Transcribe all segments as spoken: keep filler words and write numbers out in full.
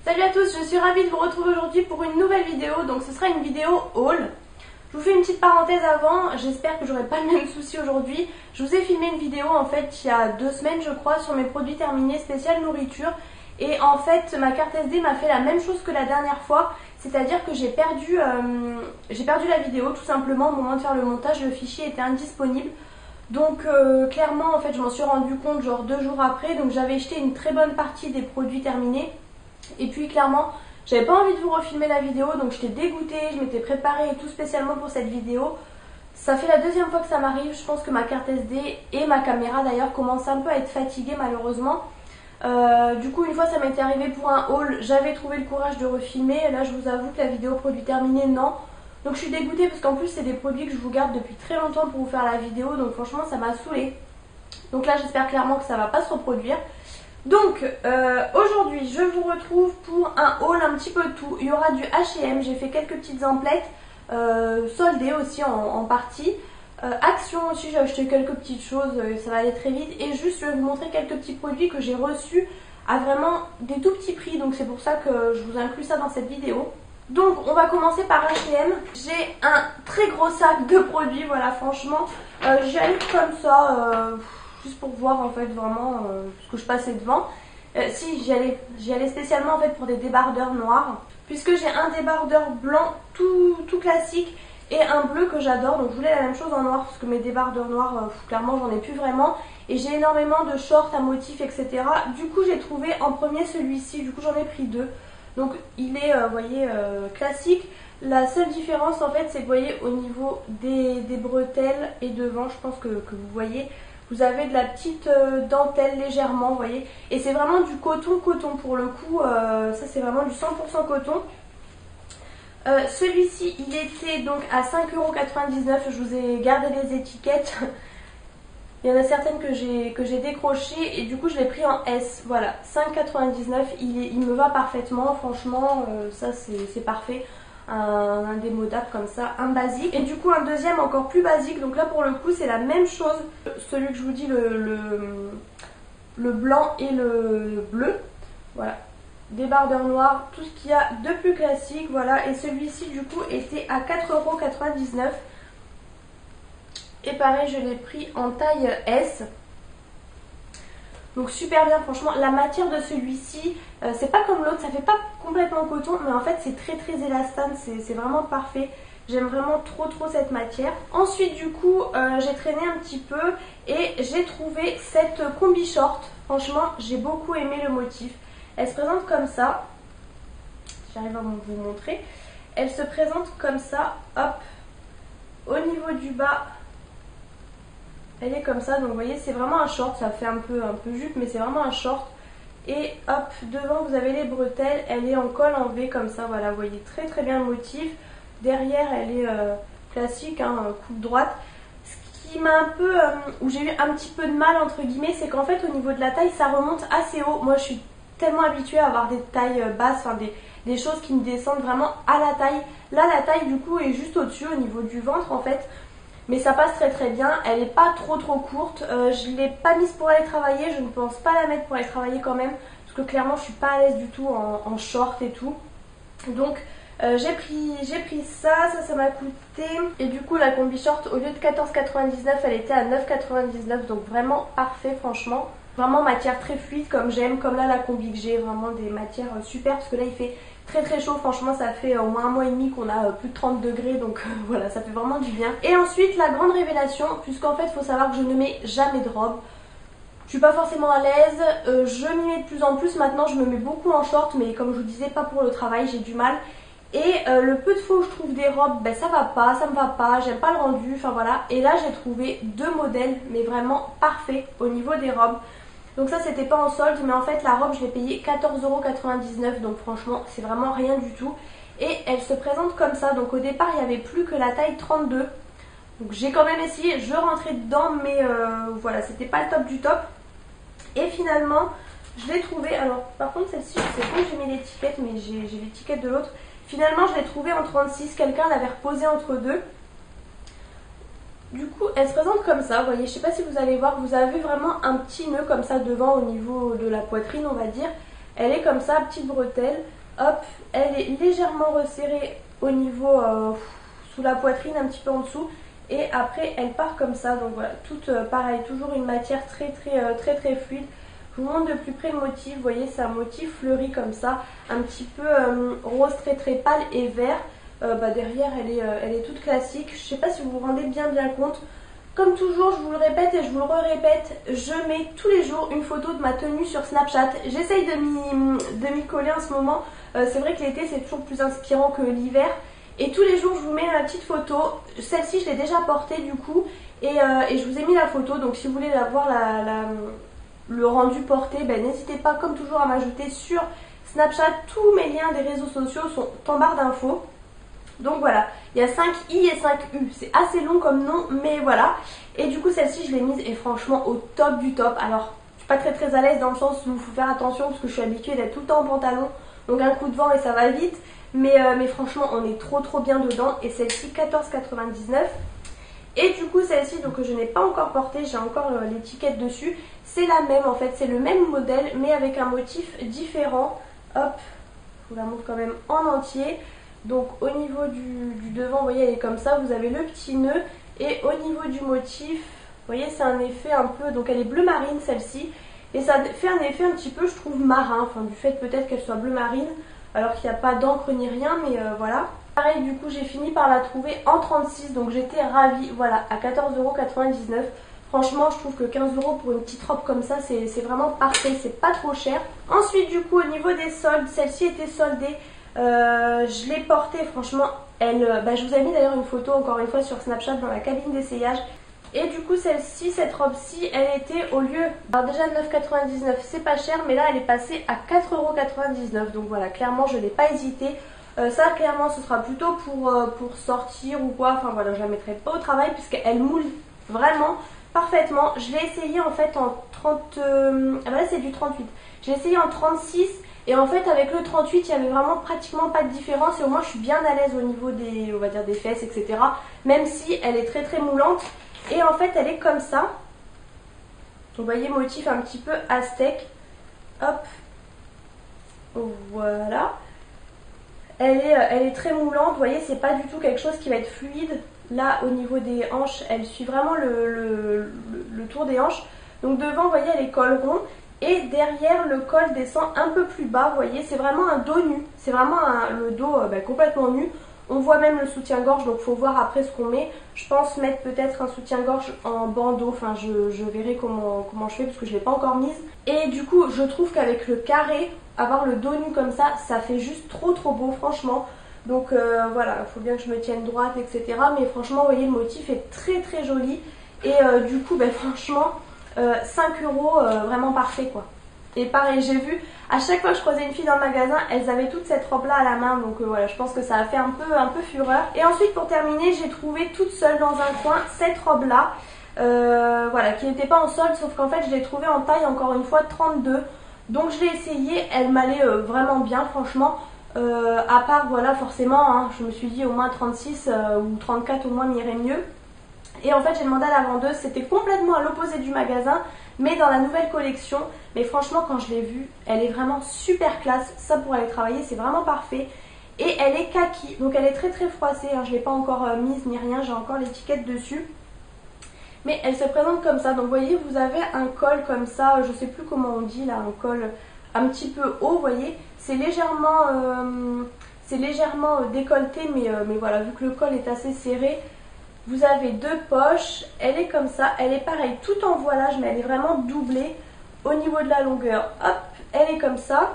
Salut à tous, je suis ravie de vous retrouver aujourd'hui pour une nouvelle vidéo. Donc ce sera une vidéo haul. Je vous fais une petite parenthèse avant, j'espère que j'aurai pas le même souci aujourd'hui. Je vous ai filmé une vidéo en fait il y a deux semaines je crois sur mes produits terminés spécial nourriture. Et en fait ma carte S D m'a fait la même chose que la dernière fois. C'est-à-dire que j'ai perdu, euh, j'ai perdu la vidéo tout simplement au moment de faire le montage, le fichier était indisponible. Donc euh, clairement en fait je m'en suis rendu compte genre deux jours après. Donc j'avais jeté une très bonne partie des produits terminés. Et puis clairement j'avais pas envie de vous refilmer la vidéo, donc j'étais dégoûtée, je m'étais préparée et tout spécialement pour cette vidéo. Ça fait la deuxième fois que ça m'arrive, je pense que ma carte S D et ma caméra d'ailleurs commencent un peu à être fatiguées malheureusement. Euh, du coup une fois ça m'était arrivé pour un haul, j'avais trouvé le courage de refilmer. Là je vous avoue que la vidéo produit terminé, non. Donc je suis dégoûtée parce qu'en plus c'est des produits que je vous garde depuis très longtemps pour vous faire la vidéo, donc franchement ça m'a saoulée. Donc là j'espère clairement que ça va pas se reproduire. Donc euh, aujourd'hui je vous retrouve pour un haul un petit peu de tout. Il y aura du H et M, j'ai fait quelques petites emplettes, euh, soldées aussi en, en partie. Euh, Action aussi, j'ai acheté quelques petites choses, euh, ça va aller très vite. Et juste je vais vous montrer quelques petits produits que j'ai reçus à vraiment des tout petits prix. Donc c'est pour ça que je vous inclus ça dans cette vidéo. Donc on va commencer par H et M. J'ai un très gros sac de produits, voilà franchement. Euh, J'y allais comme ça. Euh, juste pour voir en fait vraiment euh, ce que je passais devant. Euh, si j'y allais, j'y allais spécialement en fait pour des débardeurs noirs, puisque j'ai un débardeur blanc tout, tout classique et un bleu que j'adore, donc je voulais la même chose en noir parce que mes débardeurs noirs euh, clairement j'en ai plus vraiment, et j'ai énormément de shorts à motifs etc. Du coup j'ai trouvé en premier celui-ci, du coup j'en ai pris deux, donc il est euh, vous voyez euh, classique. La seule différence en fait c'est que vous voyez au niveau des, des bretelles et devant, je pense que, que vous voyez, vous avez de la petite euh, dentelle légèrement, vous voyez. Et c'est vraiment du coton-coton pour le coup. Euh, ça, c'est vraiment du cent pour cent coton. Euh, Celui-ci, il était donc à cinq euros quatre-vingt-dix-neuf. Je vous ai gardé les étiquettes. Il y en a certaines que j'ai que j'ai décrochées. Et du coup, je l'ai pris en S. Voilà, cinq euros quatre-vingt-dix-neuf. Il, il me va parfaitement. Franchement, euh, ça, c'est parfait. Un indémodable comme ça, un basique, et du coup un deuxième encore plus basique. Donc là pour le coup c'est la même chose, celui que je vous dis, le, le, le blanc et le bleu, voilà, débardeur noir, tout ce qu'il y a de plus classique, voilà. Et celui-ci du coup était à quatre euros quatre-vingt-dix-neuf et pareil je l'ai pris en taille S. Donc super bien franchement, la matière de celui-ci, euh, c'est pas comme l'autre, ça fait pas complètement coton, mais en fait c'est très très élastane, c'est vraiment parfait. J'aime vraiment trop trop cette matière. Ensuite du coup euh, j'ai traîné un petit peu et j'ai trouvé cette combi short. Franchement j'ai beaucoup aimé le motif. Elle se présente comme ça, j'arrive à vous montrer. Elle se présente comme ça, hop, au niveau du bas. Elle est comme ça, donc vous voyez c'est vraiment un short, ça fait un peu, un peu jupe mais c'est vraiment un short. Et hop, devant vous avez les bretelles, elle est en col en V comme ça, voilà, vous voyez très très bien le motif. Derrière elle est euh, classique, hein, coupe droite. Ce qui m'a un peu, euh, où j'ai eu un petit peu de mal entre guillemets, c'est qu'en fait au niveau de la taille ça remonte assez haut. Moi je suis tellement habituée à avoir des tailles basses, enfin des, des choses qui me descendent vraiment à la taille. Là la taille du coup est juste au-dessus au niveau du ventre en fait. Mais ça passe très très bien, elle n'est pas trop trop courte, euh, je ne l'ai pas mise pour aller travailler, je ne pense pas la mettre pour aller travailler quand même, parce que clairement je suis pas à l'aise du tout en, en short et tout. Donc euh, j'ai pris, j'ai pris ça, ça ça m'a coûté, et du coup la combi short au lieu de quatorze quatre-vingt-dix-neuf elle était à neuf quatre-vingt-dix-neuf, donc vraiment parfait franchement. Vraiment matière très fluide comme j'aime, comme là la combi que j'ai, vraiment des matières super, parce que là il fait très très chaud, franchement ça fait au moins un mois et demi qu'on a plus de trente degrés, donc euh, voilà, ça fait vraiment du bien. Et ensuite la grande révélation, puisqu'en fait il faut savoir que je ne mets jamais de robe, je suis pas forcément à l'aise, euh, je m'y mets de plus en plus maintenant, je me mets beaucoup en short, mais comme je vous disais pas pour le travail, j'ai du mal. Et euh, le peu de fois où je trouve des robes, ben ça va pas, ça me va pas, j'aime pas le rendu, enfin voilà. Et là j'ai trouvé deux modèles, mais vraiment parfaits au niveau des robes. Donc ça c'était pas en solde, mais en fait la robe je l'ai payée quatorze euros quatre-vingt-dix-neuf, donc franchement c'est vraiment rien du tout. Et elle se présente comme ça, donc au départ il n'y avait plus que la taille trente-deux. Donc j'ai quand même essayé, je rentrais dedans, mais euh, voilà, c'était pas le top du top. Et finalement je l'ai trouvée, alors par contre celle-ci je sais pas où j'ai mis l'étiquette, mais j'ai l'étiquette de l'autre. Finalement je l'ai trouvée en trente-six, quelqu'un l'avait reposée entre deux. Du coup, elle se présente comme ça, vous voyez, je sais pas si vous allez voir, vous avez vraiment un petit nœud comme ça devant au niveau de la poitrine, on va dire. Elle est comme ça, petite bretelle. Hop, elle est légèrement resserrée au niveau euh, sous la poitrine, un petit peu en dessous. Et après, elle part comme ça. Donc voilà, toute euh, pareil, toujours une matière très très euh, très très fluide. Je vous montre de plus près le motif. Vous voyez, c'est un motif fleuri comme ça, un petit peu euh, rose très très pâle et vert. Euh, bah derrière, elle est, euh, elle est toute classique. Je sais pas si vous vous rendez bien bien compte. Comme toujours, je vous le répète et je vous le répète, je mets tous les jours une photo de ma tenue sur Snapchat. J'essaye de m'y coller en ce moment. Euh, c'est vrai que l'été, c'est toujours plus inspirant que l'hiver. Et tous les jours, je vous mets ma petite photo. Celle-ci, je l'ai déjà portée du coup. Et, euh, et je vous ai mis la photo. Donc si vous voulez la voir, la, la, le rendu porté, ben, n'hésitez pas comme toujours à m'ajouter sur Snapchat. Tous mes liens des réseaux sociaux sont en barre d'infos. Donc voilà, il y a cinq i et cinq u, c'est assez long comme nom, mais voilà. Et du coup celle-ci je l'ai mise et franchement au top du top. Alors je suis pas très très à l'aise dans le sens où il faut faire attention parce que je suis habituée d'être tout le temps en pantalon. Donc un coup de vent et ça va vite. Mais, euh, mais franchement on est trop trop bien dedans. Et celle-ci quatorze quatre-vingt-dix-neuf. Et du coup celle-ci donc que je n'ai pas encore portée, j'ai encore euh, l'étiquette dessus. C'est la même en fait, c'est le même modèle mais avec un motif différent. Hop, je vous la montre quand même en entier. Donc au niveau du, du devant, vous voyez, elle est comme ça, vous avez le petit nœud. Et au niveau du motif, vous voyez, c'est un effet un peu, donc elle est bleu marine celle-ci. Et ça fait un effet un petit peu, je trouve, marin, enfin du fait peut-être qu'elle soit bleu marine, alors qu'il n'y a pas d'encre ni rien, mais euh, voilà. Pareil, du coup, j'ai fini par la trouver en trente-six, donc j'étais ravie, voilà, à quatorze euros quatre-vingt-dix-neuf. Franchement, je trouve que quinze euros pour une petite robe comme ça, c'est vraiment parfait, c'est pas trop cher. Ensuite, du coup, au niveau des soldes, celle-ci était soldée. Euh, je l'ai portée, franchement, elle, bah, je vous ai mis d'ailleurs une photo encore une fois sur Snapchat dans la cabine d'essayage. Et du coup celle-ci, cette robe-ci, elle était au lieu, alors déjà neuf euros quatre-vingt-dix-neuf, c'est pas cher, mais là elle est passée à quatre euros quatre-vingt-dix-neuf. Donc voilà, clairement je n'ai pas hésité. Euh, ça clairement ce sera plutôt pour, euh, pour sortir ou quoi, enfin voilà, je la mettrai pas au travail puisqu'elle moule vraiment parfaitement. Je l'ai essayé en fait en trente, euh, ah bah là c'est du trente-huit, je l'ai essayé en trente-six. Et en fait avec le trente-huit il y avait vraiment pratiquement pas de différence et au moins je suis bien à l'aise au niveau des, on va dire, des fesses, et cetera. Même si elle est très très moulante. Et en fait elle est comme ça. Vous voyez, motif un petit peu aztèque. Hop. Voilà. Elle est, elle est très moulante. Vous voyez, c'est pas du tout quelque chose qui va être fluide. Là au niveau des hanches, elle suit vraiment le, le, le, le tour des hanches. Donc devant, vous voyez, elle est col rond. Et derrière, le col descend un peu plus bas, vous voyez, c'est vraiment un dos nu. C'est vraiment un, le dos euh, bah, complètement nu. On voit même le soutien-gorge, donc il faut voir après ce qu'on met. Je pense mettre peut-être un soutien-gorge en bandeau, enfin je, je verrai comment, comment je fais parce que je ne l'ai pas encore mise. Et du coup, je trouve qu'avec le carré, avoir le dos nu comme ça, ça fait juste trop trop beau, franchement. Donc euh, voilà, il faut bien que je me tienne droite, et cetera. Mais franchement, vous voyez, le motif est très très joli. Et euh, du coup, bah, franchement... Euh, cinq euros, euh, vraiment parfait quoi. Et pareil, j'ai vu à chaque fois que je croisais une fille dans le magasin, elles avaient toute cette robe là à la main, donc euh, voilà, je pense que ça a fait un peu, un peu fureur. Et ensuite pour terminer, j'ai trouvé toute seule dans un coin cette robe là, euh, voilà, qui n'était pas en solde, sauf qu'en fait je l'ai trouvée en taille encore une fois trente-deux. Donc je l'ai essayée, elle m'allait euh, vraiment bien franchement. Euh, à part voilà, forcément, hein, je me suis dit au moins trente-six euh, ou trente-quatre au moins m'irait mieux. Et en fait j'ai demandé à la vendeuse, c'était complètement à l'opposé du magasin, mais dans la nouvelle collection. Mais franchement quand je l'ai vue, elle est vraiment super classe, ça pour aller travailler c'est vraiment parfait. Et elle est kaki, donc elle est très très froissée, hein. Je ne l'ai pas encore euh, mise ni rien, j'ai encore l'étiquette dessus. Mais elle se présente comme ça, donc vous voyez vous avez un col comme ça, je ne sais plus comment on dit là, un col un petit peu haut, vous voyez. C'est légèrement, euh, c'est légèrement décolleté, mais, euh, mais voilà, vu que le col est assez serré. Vous avez deux poches, elle est comme ça, elle est pareille, tout en voilage, mais elle est vraiment doublée au niveau de la longueur. Hop, elle est comme ça.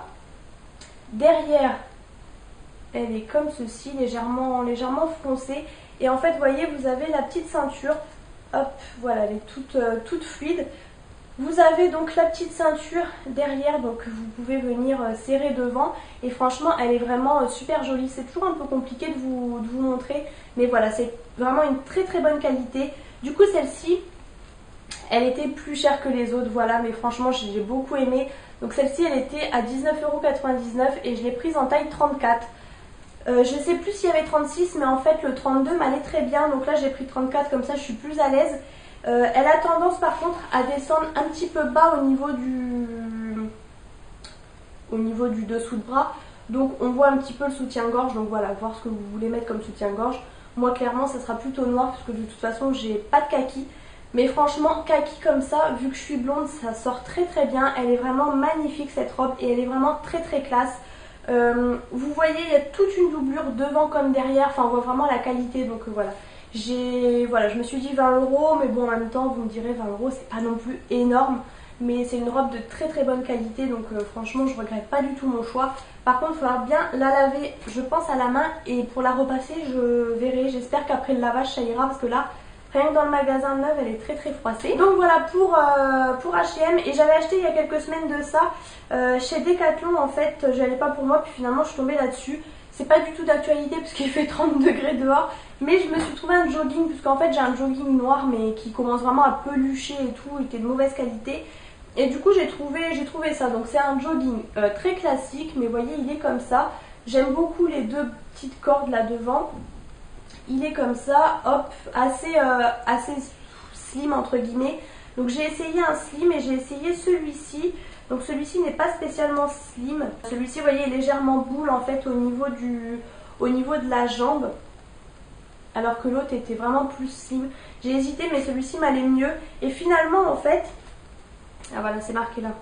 Derrière, elle est comme ceci, légèrement, légèrement froncée. Et en fait, vous voyez, vous avez la petite ceinture. Hop, voilà, elle est toute, euh, toute fluide. Vous avez donc la petite ceinture derrière, donc vous pouvez venir serrer devant. Et franchement, elle est vraiment super jolie. C'est toujours un peu compliqué de vous, de vous montrer. Mais voilà, c'est vraiment une très très bonne qualité. Du coup, celle-ci, elle était plus chère que les autres, voilà. Mais franchement, j'ai beaucoup aimé. Donc celle-ci, elle était à dix-neuf euros quatre-vingt-dix-neuf et je l'ai prise en taille trente-quatre. Euh, je ne sais plus s'il y avait trente-six, mais en fait, le trente-deux m'allait très bien. Donc là, j'ai pris trente-quatre, comme ça, je suis plus à l'aise. Euh, elle a tendance par contre à descendre un petit peu bas au niveau du, au niveau du dessous de bras. Donc on voit un petit peu le soutien-gorge, donc voilà, voir ce que vous voulez mettre comme soutien-gorge. Moi clairement ça sera plutôt noir parce que de toute façon j'ai pas de kaki. Mais franchement kaki comme ça, vu que je suis blonde, ça sort très très bien. Elle est vraiment magnifique cette robe et elle est vraiment très très classe. Euh, vous voyez il y a toute une doublure devant comme derrière, enfin on voit vraiment la qualité, donc euh, voilà. J'ai, voilà, je me suis dit vingt euros, mais bon en même temps vous me direz vingt euros c'est pas non plus énorme. Mais c'est une robe de très très bonne qualité, donc euh, franchement je regrette pas du tout mon choix. Par contre il faudra bien la laver, je pense à la main, et pour la repasser je verrai. J'espère qu'après le lavage ça ira parce que là rien que dans le magasin neuf elle est très très froissée. Donc voilà pour, euh, pour H et M. Et j'avais acheté il y a quelques semaines de ça euh, chez Decathlon en fait. J'allais pas pour moi puis finalement je suis tombée là-dessus. C'est pas du tout d'actualité parce qu'il fait trente degrés dehors. Mais je me suis trouvé un jogging puisqu'en fait j'ai un jogging noir mais qui commence vraiment à pelucher et tout. Il était de mauvaise qualité. Et du coup j'ai trouvé, j'ai trouvé ça. Donc c'est un jogging euh, très classique, mais vous voyez il est comme ça. J'aime beaucoup les deux petites cordes là devant. Il est comme ça, hop, assez, euh, assez slim entre guillemets. Donc j'ai essayé un slim et j'ai essayé celui-ci. Donc celui-ci n'est pas spécialement slim. Celui-ci vous voyez est légèrement boule en fait au niveau, du, au niveau de la jambe. Alors que l'autre était vraiment plus slim. J'ai hésité mais celui-ci m'allait mieux. Et finalement en fait... Ah voilà, c'est marqué là.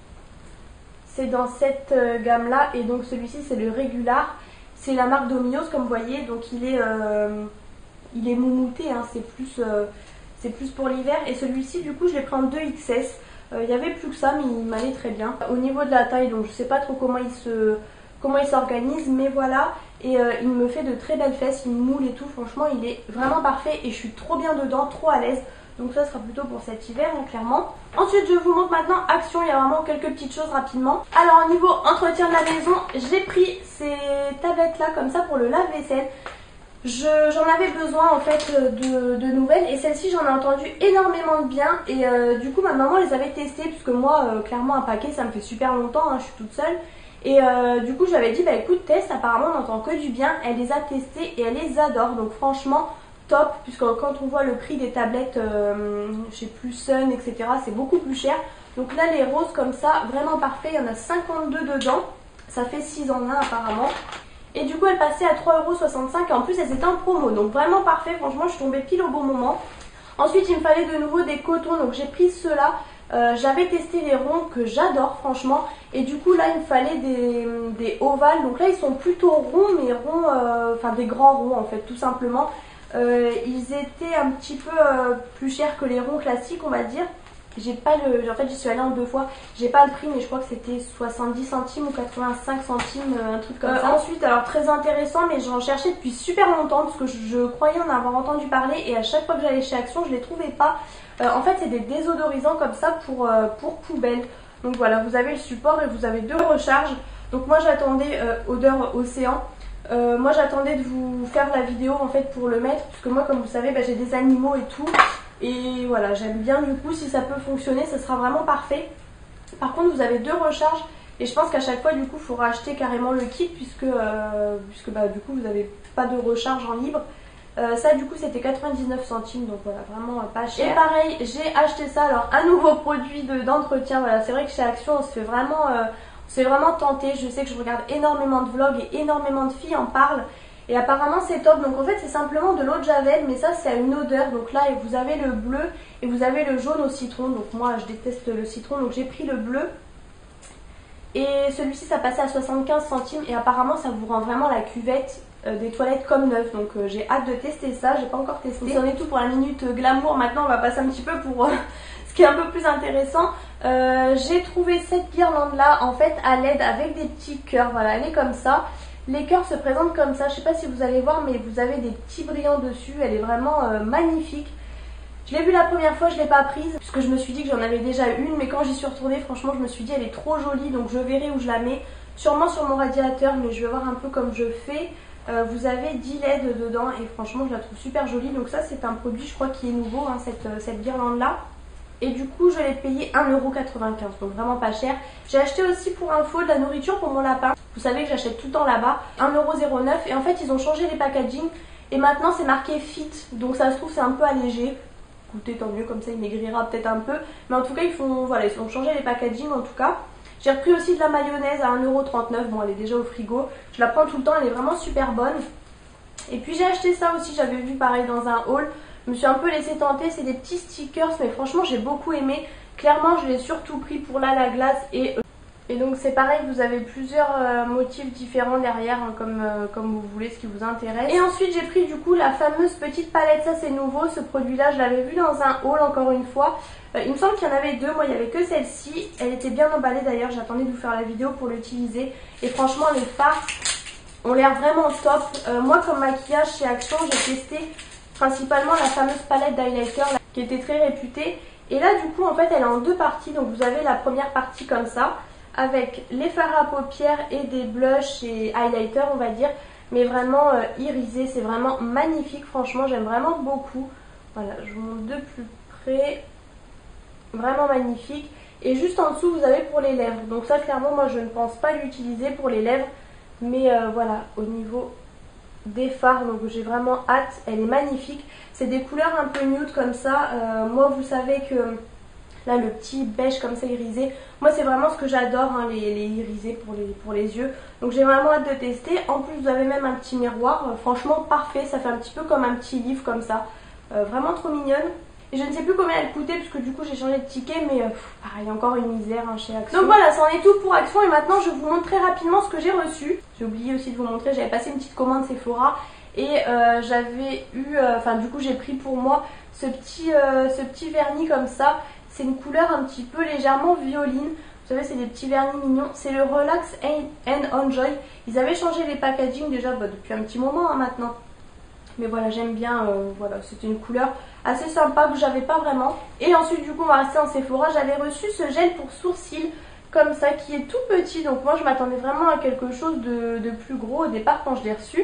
C'est dans cette euh, gamme là et donc celui-ci c'est le Regular. C'est la marque Domino's comme vous voyez, donc il est, euh, il est moumouté, hein, c'est plus, euh, c'est plus pour l'hiver. Et celui-ci du coup je l'ai pris en deux X S. Euh, il n'y avait plus que ça mais il m'allait très bien. Au niveau de la taille, donc je sais pas trop comment il se, comment il s'organise, mais voilà. Et euh, il me fait de très belles fesses, il me moule et tout, franchement il est vraiment parfait et je suis trop bien dedans, trop à l'aise. Donc ça sera plutôt pour cet hiver hein, clairement. Ensuite je vous montre maintenant action, il y a vraiment quelques petites choses rapidement. Alors au niveau entretien de la maison, j'ai pris ces tablettes là comme ça pour le lave-vaisselle. J'en avais besoin en fait de, de nouvelles et celle-ci j'en ai entendu énormément de bien. Et euh, du coup ma maman les avait testées puisque moi euh, clairement un paquet ça me fait super longtemps, hein, je suis toute seule. Et euh, du coup je lui avais dit bah écoute teste, apparemment on n'entend que du bien. Elle les a testées et elle les adore, donc franchement top, puisque quand on voit le prix des tablettes, euh, je sais plus, Sun, et cetera, c'est beaucoup plus cher. Donc là, les roses comme ça, vraiment parfait. Il y en a cinquante-deux dedans. Ça fait six en un apparemment. Et du coup, elle passait à trois euros soixante-cinq. Et en plus, elles étaient en promo. Donc vraiment parfait. Franchement, je suis tombée pile au bon moment. Ensuite, il me fallait de nouveau des cotons. Donc j'ai pris ceux-là. Euh, J'avais testé les ronds que j'adore franchement. Et du coup, là, il me fallait des, des ovales. Donc là, ils sont plutôt ronds, mais ronds, euh, enfin des grands ronds en fait, tout simplement. Euh, ils étaient un petit peu euh, plus chers que les ronds classiques on va dire. J'ai pas le, en fait j'y suis allée en deux fois, j'ai pas le prix mais je crois que c'était soixante-dix centimes ou quatre-vingt-cinq centimes, un truc comme euh, ça. Ensuite alors très intéressant mais j'en cherchais depuis super longtemps parce que je, je croyais en avoir entendu parler et à chaque fois que j'allais chez Action je les trouvais pas. Euh, en fait c'est des désodorisants comme ça pour, euh, pour poubelle. Donc voilà, vous avez le support et vous avez deux recharges. Donc moi j'attendais euh, odeur océan. Euh, moi j'attendais de vous faire la vidéo en fait pour le mettre puisque moi comme vous savez bah, j'ai des animaux et tout et voilà j'aime bien du coup si ça peut fonctionner ça sera vraiment parfait. Par contre vous avez deux recharges et je pense qu'à chaque fois du coup il faudra acheter carrément le kit puisque, euh, puisque bah, du coup vous n'avez pas de recharge en libre. Euh, ça du coup c'était quatre-vingt-dix-neuf centimes donc voilà vraiment euh, pas cher. Et pareil j'ai acheté ça, alors un nouveau produit d'entretien, voilà c'est vrai que chez Action on se fait vraiment... Euh, C'est vraiment tenté, je sais que je regarde énormément de vlogs et énormément de filles en parlent. Et apparemment c'est top, donc en fait c'est simplement de l'eau de javel, mais ça c'est à une odeur. Donc là vous avez le bleu et vous avez le jaune au citron. Donc moi je déteste le citron, donc j'ai pris le bleu. Et celui-ci ça passait à soixante-quinze centimes et apparemment ça vous rend vraiment la cuvette euh, des toilettes comme neuf. Donc euh, j'ai hâte de tester ça, j'ai pas encore testé. Donc c'en est tout pour la minute glamour, maintenant on va passer un petit peu pour... Euh, ce qui est un peu plus intéressant, euh, j'ai trouvé cette guirlande là en fait à L E D avec des petits cœurs, voilà elle est comme ça. Les cœurs se présentent comme ça, je sais pas si vous allez voir mais vous avez des petits brillants dessus, elle est vraiment euh, magnifique. Je l'ai vue la première fois, je l'ai pas prise puisque je me suis dit que j'en avais déjà une, mais quand j'y suis retournée franchement je me suis dit elle est trop jolie, donc je verrai où je la mets, sûrement sur mon radiateur mais je vais voir un peu comme je fais. Euh, vous avez dix L E D dedans et franchement je la trouve super jolie, donc ça c'est un produit je crois qui est nouveau hein, cette, cette guirlande là. Et du coup je l'ai payé un euro quatre-vingt-quinze, donc vraiment pas cher. J'ai acheté aussi pour info de la nourriture pour mon lapin. Vous savez que j'achète tout le temps là-bas, un euro zéro neuf. Et en fait ils ont changé les packaging et maintenant c'est marqué fit. Donc ça se trouve c'est un peu allégé. Écoutez tant mieux, comme ça il maigrira peut-être un peu. Mais en tout cas ils font, voilà, ils ont changé les packaging en tout cas. J'ai repris aussi de la mayonnaise à un euro trente-neuf. Bon, elle est déjà au frigo. Je la prends tout le temps, elle est vraiment super bonne. Et puis j'ai acheté ça aussi, j'avais vu pareil dans un haul. Je me suis un peu laissé tenter, c'est des petits stickers, mais franchement j'ai beaucoup aimé. Clairement je l'ai surtout pris pour là la glace et... Et donc c'est pareil, vous avez plusieurs euh, motifs différents derrière, hein, comme, euh, comme vous voulez, ce qui vous intéresse. Et ensuite j'ai pris du coup la fameuse petite palette, ça c'est nouveau, ce produit là je l'avais vu dans un haul encore une fois. Euh, il me semble qu'il y en avait deux, moi il n'y avait que celle-ci, elle était bien emballée d'ailleurs, j'attendais de vous faire la vidéo pour l'utiliser. Et franchement les fards ont l'air vraiment top. Euh, moi comme maquillage chez Action j'ai testé principalement la fameuse palette d'highlighter qui était très réputée. Et là du coup en fait elle est en deux parties, donc vous avez la première partie comme ça, avec les fards à paupières et des blushs et highlighters on va dire, mais vraiment euh, irisé, c'est vraiment magnifique, franchement j'aime vraiment beaucoup. Voilà, je vous montre de plus près, vraiment magnifique. Et juste en dessous vous avez pour les lèvres, donc ça clairement moi je ne pense pas l'utiliser pour les lèvres, mais euh, voilà, au niveau des fards, donc j'ai vraiment hâte, elle est magnifique. C'est des couleurs un peu nude comme ça, euh, moi vous savez que... Là le petit beige comme ça irisé, moi c'est vraiment ce que j'adore, hein, les, les irisés pour les, pour les yeux. Donc j'ai vraiment hâte de tester. En plus vous avez même un petit miroir, euh, franchement parfait, ça fait un petit peu comme un petit livre comme ça. Euh, vraiment trop mignonne. Et je ne sais plus combien elle coûtait parce que du coup j'ai changé de ticket, mais euh, pff, pareil encore une misère hein, chez Action. Donc voilà, ça en est tout pour Action et maintenant je vous montre très rapidement ce que j'ai reçu. J'ai oublié aussi de vous montrer, j'avais passé une petite commande Sephora et euh, j'avais eu, enfin euh, du coup j'ai pris pour moi ce petit, euh, ce petit vernis comme ça. C'est une couleur un petit peu légèrement violine. Vous savez, c'est des petits vernis mignons. C'est le Relax and Enjoy. Ils avaient changé les packaging déjà bah, depuis un petit moment hein, maintenant. Mais voilà, j'aime bien. Euh, voilà, c'était une couleur assez sympa que j'avais pas vraiment. Et ensuite, du coup, on va rester en Sephora. J'avais reçu ce gel pour sourcils comme ça, qui est tout petit. Donc moi, je m'attendais vraiment à quelque chose de, de plus gros au départ quand je l'ai reçu.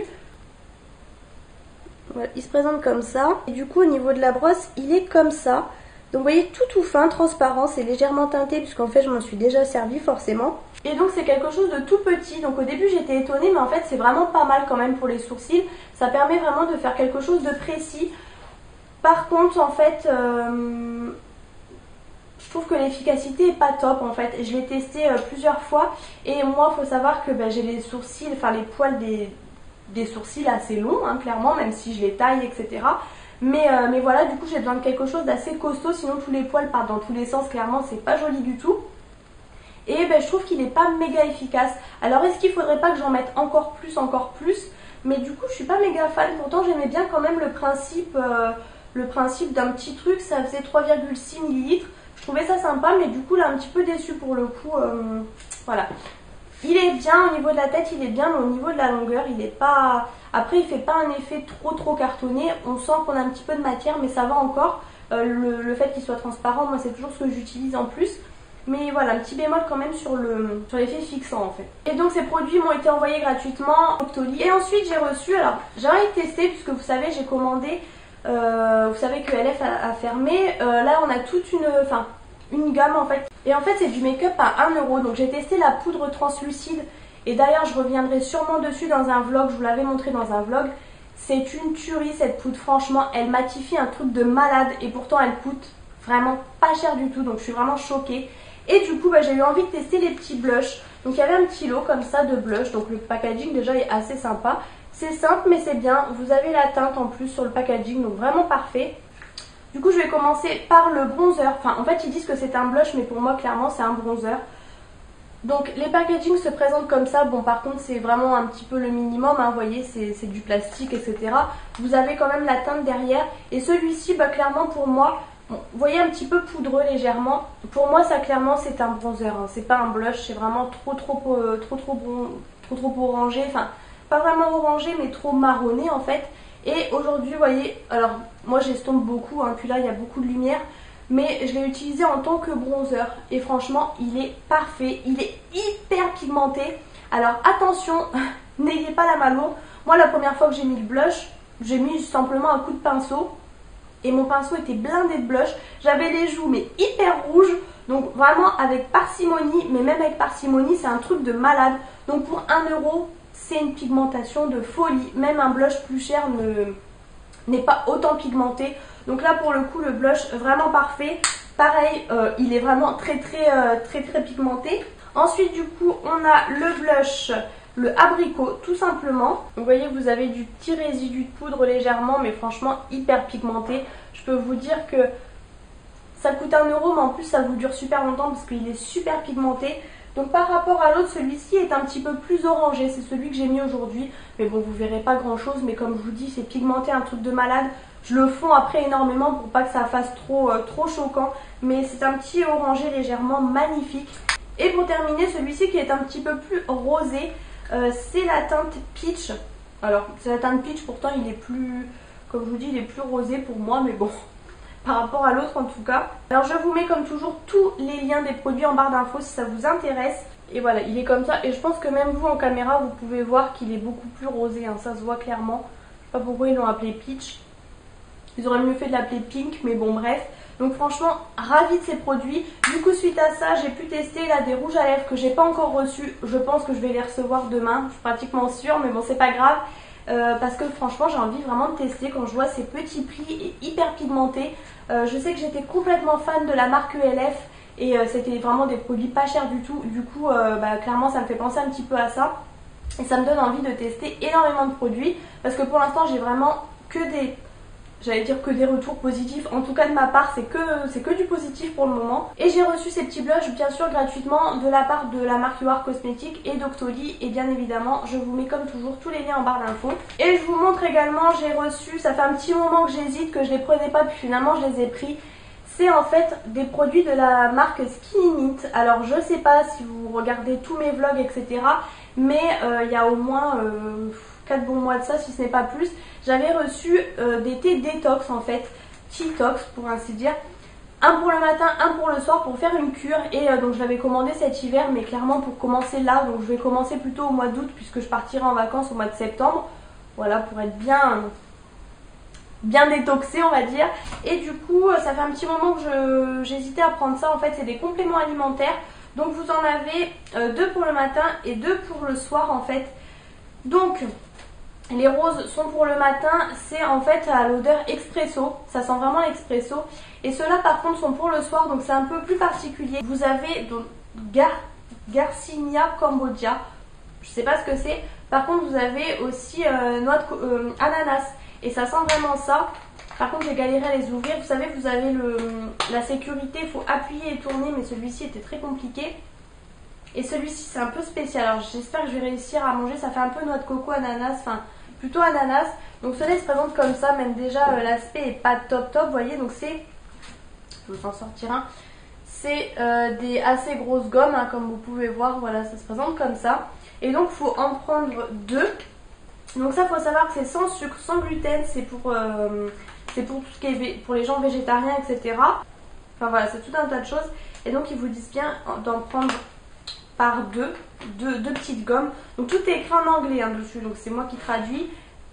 Voilà, il se présente comme ça. Et du coup, au niveau de la brosse, il est comme ça. Donc vous voyez, tout tout fin, transparent, c'est légèrement teinté puisqu'en fait je m'en suis déjà servi forcément. Et donc c'est quelque chose de tout petit, donc au début j'étais étonnée mais en fait c'est vraiment pas mal quand même pour les sourcils. Ça permet vraiment de faire quelque chose de précis. Par contre en fait, euh, je trouve que l'efficacité est pas top en fait. Je l'ai testé euh, plusieurs fois et moi il faut savoir que bah, j'ai les sourcils, enfin les poils des, des sourcils assez longs hein, clairement, même si je les taille et cetera. Mais, euh, mais voilà, du coup j'ai besoin de quelque chose d'assez costaud, sinon tous les poils partent dans tous les sens, clairement c'est pas joli du tout. Et ben, je trouve qu'il n'est pas méga efficace. Alors est-ce qu'il faudrait pas que j'en mette encore plus, encore plus? Mais du coup je suis pas méga fan, pourtant j'aimais bien quand même le principe, euh, le principe d'un petit truc, ça faisait trois virgule six millilitres. Je trouvais ça sympa, mais du coup là un petit peu déçue pour le coup, euh, voilà. Il est bien au niveau de la tête, il est bien, mais au niveau de la longueur, il est pas... Après, il fait pas un effet trop trop cartonné. On sent qu'on a un petit peu de matière, mais ça va encore. Euh, le, le fait qu'il soit transparent, moi, c'est toujours ce que j'utilise en plus. Mais voilà, un petit bémol quand même sur le sur l'effet fixant en fait. Et donc ces produits m'ont été envoyés gratuitement. Octoly. Et ensuite j'ai reçu, alors j'ai envie de tester puisque vous savez j'ai commandé, euh, vous savez que L F a, a fermé. Euh, là on a toute une, enfin une gamme en fait. Et en fait c'est du make-up à un euro. Donc j'ai testé la poudre translucide. Et d'ailleurs je reviendrai sûrement dessus dans un vlog, je vous l'avais montré dans un vlog. C'est une tuerie cette poudre, franchement elle matifie un truc de malade. Et pourtant elle coûte vraiment pas cher du tout. Donc je suis vraiment choquée. Et du coup bah, j'ai eu envie de tester les petits blushs. Donc il y avait un petit lot comme ça de blush. Donc le packaging déjà est assez sympa. C'est simple mais c'est bien. Vous avez la teinte en plus sur le packaging. Donc vraiment parfait. Du coup je vais commencer par le bronzer. Enfin en fait ils disent que c'est un blush mais pour moi clairement c'est un bronzer. Donc les packagings se présentent comme ça. Bon par contre c'est vraiment un petit peu le minimum. Hein, vous voyez c'est du plastique et cetera. Vous avez quand même la teinte derrière. Et celui-ci bah, clairement pour moi... Bon, vous voyez un petit peu poudreux légèrement. Pour moi ça clairement c'est un bronzer, hein. C'est pas un blush, c'est vraiment trop trop euh, trop trop bon, trop trop orangé, enfin pas vraiment orangé mais trop marronné en fait. Et aujourd'hui vous voyez, alors moi j'estompe beaucoup, hein, puis là il y a beaucoup de lumière, mais je l'ai utilisé en tant que bronzer et franchement il est parfait, il est hyper pigmenté. Alors attention, n'ayez pas la main lourde. Moi la première fois que j'ai mis le blush, j'ai mis simplement un coup de pinceau. Et mon pinceau était blindé de blush. J'avais les joues mais hyper rouges. Donc vraiment avec parcimonie. Mais même avec parcimonie c'est un truc de malade. Donc pour un euro c'est une pigmentation de folie. Même un blush plus cher ne n'est pas autant pigmenté. Donc là pour le coup le blush vraiment parfait. Pareil euh, il est vraiment très très euh, très très pigmenté. Ensuite du coup on a le blush, le abricot tout simplement. Vous voyez vous avez du petit résidu de poudre légèrement mais franchement hyper pigmenté. Je peux vous dire que ça coûte un euro mais en plus ça vous dure super longtemps parce qu'il est super pigmenté. Donc par rapport à l'autre, celui-ci est un petit peu plus orangé, c'est celui que j'ai mis aujourd'hui. Mais bon, vous verrez pas grand chose, mais comme je vous dis, c'est pigmenté, un truc de malade. Je le fonds après énormément pour pas que ça fasse trop, euh, trop choquant. Mais c'est un petit orangé légèrement magnifique. Et pour terminer, celui-ci qui est un petit peu plus rosé, euh, c'est la teinte Peach. Alors, c'est la teinte Peach, pourtant il est plus, comme je vous dis, il est plus rosé pour moi, mais bon... par rapport à l'autre en tout cas. Alors je vous mets comme toujours tous les liens des produits en barre d'infos si ça vous intéresse. Et voilà, il est comme ça et je pense que même vous en caméra vous pouvez voir qu'il est beaucoup plus rosé, hein, ça se voit clairement. Je sais pas pourquoi ils l'ont appelé Peach. Ils auraient mieux fait de l'appeler Pink, mais bon bref. Donc franchement, ravie de ces produits. Du coup suite à ça, j'ai pu tester là des rouges à lèvres que j'ai pas encore reçus. Je pense que je vais les recevoir demain, je suis pratiquement sûre, mais bon c'est pas grave. Euh, parce que franchement j'ai envie vraiment de tester quand je vois ces petits prix et hyper pigmentés. Euh, je sais que j'étais complètement fan de la marque E L F et euh, c'était vraiment des produits pas chers du tout. Du coup euh, bah, clairement ça me fait penser un petit peu à ça et ça me donne envie de tester énormément de produits parce que pour l'instant j'ai vraiment que des... j'allais dire que des retours positifs, en tout cas de ma part c'est que, c'est que du positif pour le moment. Et j'ai reçu ces petits blushs bien sûr gratuitement de la part de la marque You Are Cosmetics et d'Octoly. Et bien évidemment je vous mets comme toujours tous les liens en barre d'infos. Et je vous montre également, j'ai reçu, ça fait un petit moment que j'hésite, que je les prenais pas puis finalement je les ai pris. C'est en fait des produits de la marque Skinny Mint. Alors je sais pas si vous regardez tous mes vlogs et cetera. Mais euh, il y a au moins... Euh, quatre bons mois de ça si ce n'est pas plus, j'avais reçu euh, des thés détox en fait, T-tox pour ainsi dire, un pour le matin, un pour le soir pour faire une cure. Et euh, donc je l'avais commandé cet hiver mais clairement pour commencer là, donc je vais commencer plutôt au mois d'août puisque je partirai en vacances au mois de septembre, voilà, pour être bien bien détoxé on va dire. Et du coup ça fait un petit moment que j'hésitais à prendre ça, en fait c'est des compléments alimentaires, donc vous en avez euh, deux pour le matin et deux pour le soir en fait. Donc les roses sont pour le matin, c'est en fait à l'odeur expresso, ça sent vraiment l'expresso. Et ceux-là par contre sont pour le soir, donc c'est un peu plus particulier. Vous avez donc Gar Garcinia Cambodia, je sais pas ce que c'est. Par contre vous avez aussi euh, noix de euh, ananas, et ça sent vraiment ça. Par contre j'ai galéré à les ouvrir, vous savez vous avez le, la sécurité, il faut appuyer et tourner, mais celui-ci était très compliqué. Et celui-ci c'est un peu spécial, alors j'espère que je vais réussir à manger, ça fait un peu noix de coco, ananas, enfin plutôt ananas. Donc celui-là il se présente comme ça, même déjà euh, l'aspect est pas top top, vous voyez, donc c'est, je vais vous en sortir un, c'est euh, des assez grosses gommes, hein, comme vous pouvez voir, voilà ça se présente comme ça. Et donc il faut en prendre deux, donc ça il faut savoir que c'est sans sucre, sans gluten, c'est pour, euh, c'est pour tout ce qui est pour les gens végétariens, et cetera. Enfin voilà, c'est tout un tas de choses, et donc ils vous disent bien d'en prendre par deux, deux, deux petites gommes. Donc tout est écrit en anglais hein, dessus, donc c'est moi qui traduis.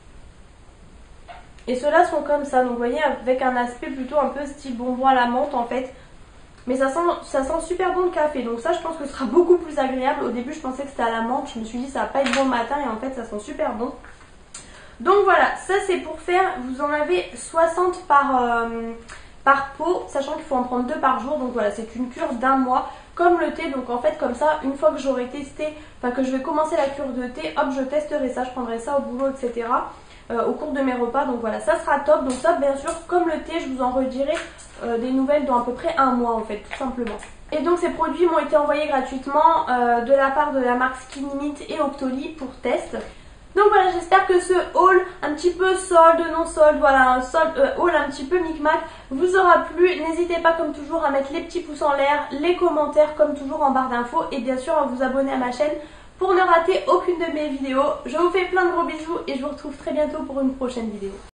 Et ceux-là sont comme ça, donc vous voyez avec un aspect plutôt un peu style bonbon à la menthe en fait. Mais ça sent, ça sent super bon le café, donc ça je pense que ce sera beaucoup plus agréable. Au début je pensais que c'était à la menthe, je me suis dit ça va pas être bon le matin et en fait ça sent super bon. Donc voilà, ça c'est pour faire, vous en avez soixante par, euh, par pot, sachant qu'il faut en prendre deux par jour. Donc voilà, c'est une cure d'un mois. Comme le thé, donc en fait comme ça, une fois que j'aurai testé, enfin que je vais commencer la cure de thé, hop je testerai ça, je prendrai ça au boulot, et cetera. Euh, au cours de mes repas, donc voilà, ça sera top. Donc ça bien sûr, comme le thé, je vous en redirai euh, des nouvelles dans à peu près un mois en fait, tout simplement. Et donc ces produits m'ont été envoyés gratuitement euh, de la part de la marque Skinny Mint et Octoly pour test. Donc voilà, j'espère que ce haul un petit peu solde, non solde, voilà, un solde, euh, haul un petit peu micmac vous aura plu. N'hésitez pas comme toujours à mettre les petits pouces en l'air, les commentaires comme toujours en barre d'infos et bien sûr à vous abonner à ma chaîne pour ne rater aucune de mes vidéos. Je vous fais plein de gros bisous et je vous retrouve très bientôt pour une prochaine vidéo.